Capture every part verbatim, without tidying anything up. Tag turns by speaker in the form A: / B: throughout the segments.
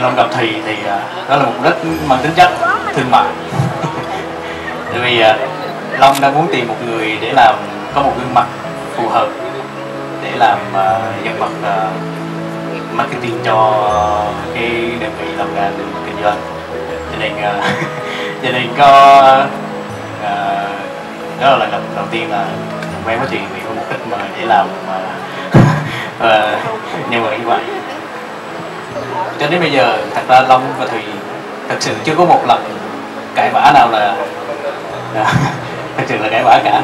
A: Long gặp Thùy thì uh, đó là mục đích mang tính chất thương mại. Tại vì uh, Long đang muốn tìm một người để làm có một gương mặt phù hợp để làm uh, nhân vật uh, marketing cho cái đơn vị Long đang kinh doanh. Cho nên uh, cho nên có uh, đó là lần đầu, đầu tiên là quen với Thùy vì có mục đích mà để làm uh, uh, nhân vật như vậy. Cho đến bây giờ thật ra Long và Thùy thật sự chưa có một lần cãi vã nào là thật sự là cãi vã cả.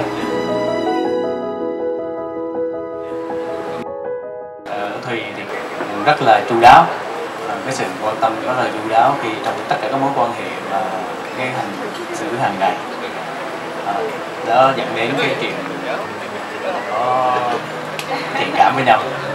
A: Ở Thùy thì rất là chu đáo, cái sự quan tâm rất là chu đáo khi trong tất cả các mối quan hệ và cái hành xử hàng ngày, đó dẫn đến cái chuyện có thiện cảm với nhau.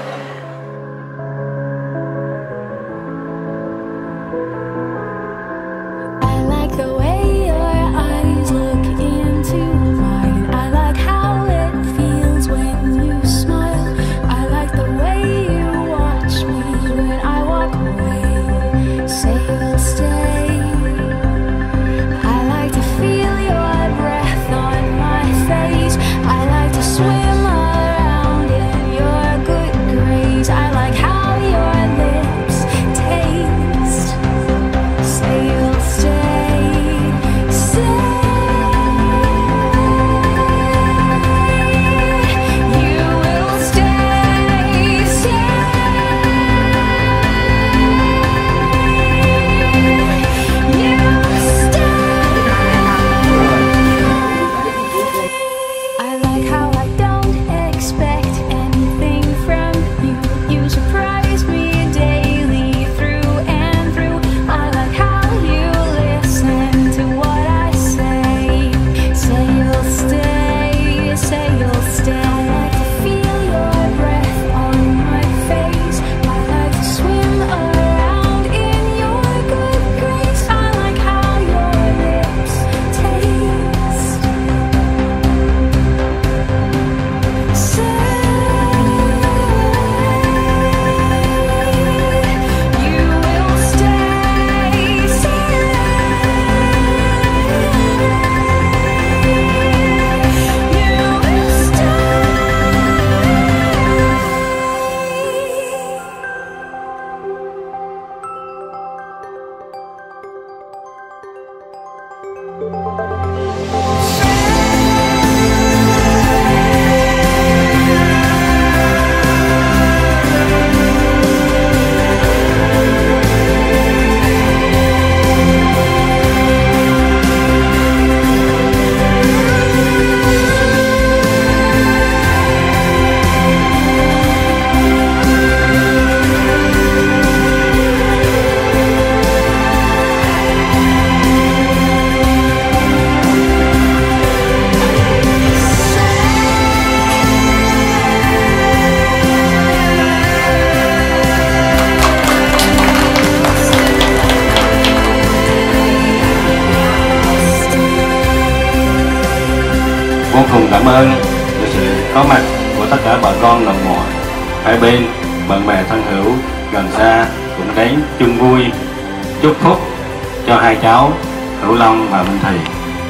B: Vô cùng cảm ơn về sự có mặt của tất cả bà con đồng mọi hai bên, bạn bè thân hữu gần xa cũng đến chung vui chúc phúc cho hai cháu Hữu Long và Minh Thùy.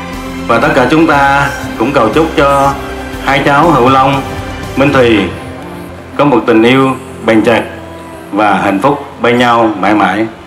B: Và tất cả chúng ta cũng cầu chúc cho hai cháu Hữu Long, Minh Thùy có một tình yêu bền chặt và hạnh phúc bên nhau mãi mãi.